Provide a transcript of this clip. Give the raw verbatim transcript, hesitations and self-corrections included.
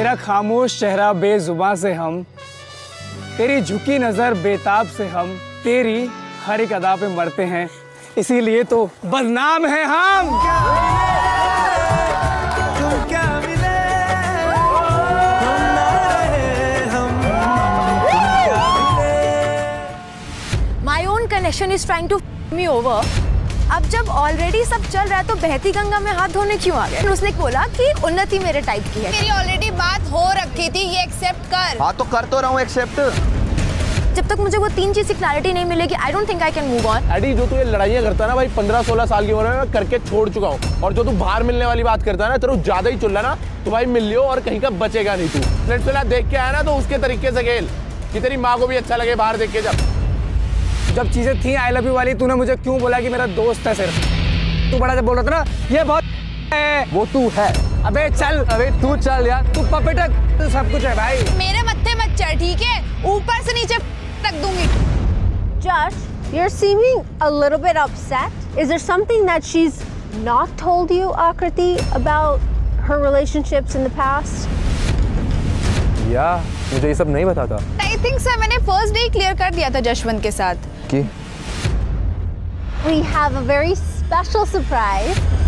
तेरा खामोश चेहरा बेजुबां से हम, तेरी झुकी नजर बेताब से हम, तेरी हर एक अदा पे मरते हैं, इसीलिए तो बदनाम है हम। My own connection is trying to f me over. अब जब ऑलरेडी सब चल रहा है तो बहती गंगा में हाथ धोने क्यों आ गए? उसने बोला कि उन्नति मेरे टाइप की है। मेरी ऑलरेडी बात हो रखी थी, ये एक्सेप्ट कर। हाँ तो कर तो रहा हूँ एक्सेप्ट। जब तक मुझे वो तीन चीज की क्लैरिटी नहीं मिलेगी, I don't think I can move on. Eddie, जो तू ये लड़ाइयाँ करता है ना भाई, पंद्रह सोलह साल की उम्र में मैं करके छोड़ चुका हूँ। और जो तू बाहर मिलने वाली बात करता है ना, तेरे ज्यादा ही चुल्ला ना, तो भाई मिल लियो और कहीं का बचेगा नहीं तू। फ्रेंड फिलहाल देख के आया ना तो उसके तरीके से खेल कि तेरी माँ को भी अच्छा लगे बाहर देख के। जब जब चीजें थी आई लव यू वाली, तूने मुझे क्यों बोला कि मेरा दोस्त है सिर्फ? तू बड़ा जब बोल रहा था ना ये बहुत है, वो तू है। अबे चल, अबे तू चल यार, तू पपेट तू सब कुछ है भाई। मेरे मत्थे मत चढ़, ठीक है? ऊपर से नीचे तक दूंगी। Josh, you're seeming a little bit upset. Is there something that she's not told you, Akriti, about her relationships in the past? या मुझे ये सब नहीं पता था। आई थिंक सर मैंने फर्स्ट डे क्लियर कर दिया था जशवंत के साथ कि We have a very special surprise.